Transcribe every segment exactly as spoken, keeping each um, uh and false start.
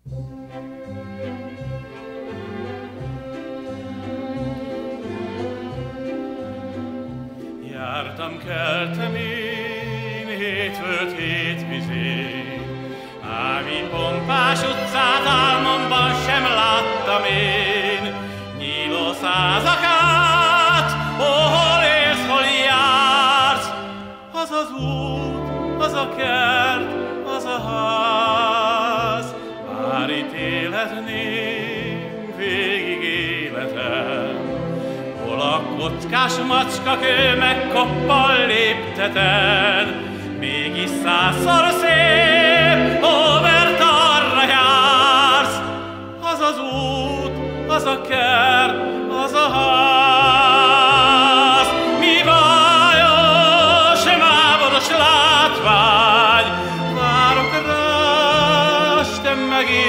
Jártam, keltem én, hétfőt hétvizén, ámi pompás utcát álmomban sem láttam én. Nyíló százakát, ó, hol élsz, hol jársz, az az út, az a kert, az a ház. Bár itt élhetném végig életem, hol a kockás macskakő megkoppal lépteten, mégis százszor szép, ó, mert arra jársz. Az az út, az a kert, az a ház. Mi bajos, mámoros látvány, várok rá, s te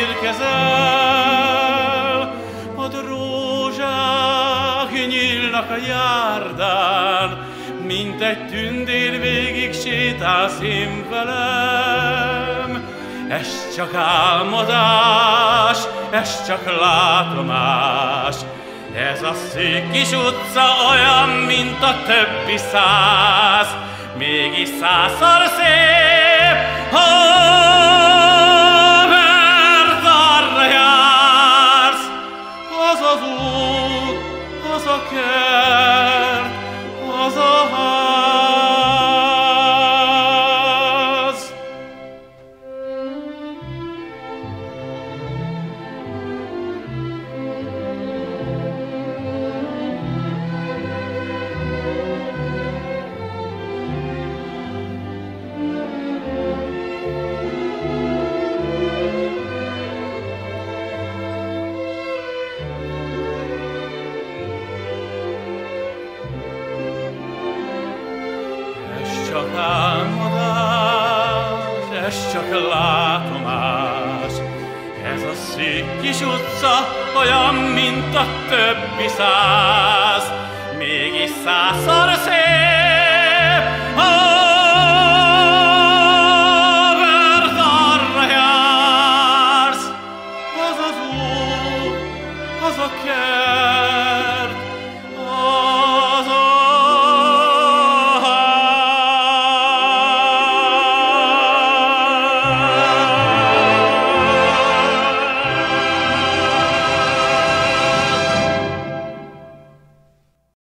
megérkezel. Ott rózsák nyílnak a járdán, mint egy tündér végig sétálsz én velem. Ez csak álmodás, ez csak látomás, ez a szűk kis utca olyan, mint a többi száz, mégis százszor szép, ó, mert arra jársz. Az az út, az a kert, az a ház. Csak álmodás, ez csak látomás, ez a szűk kis utca olyan, mint a többi száz, mégis százszor szép.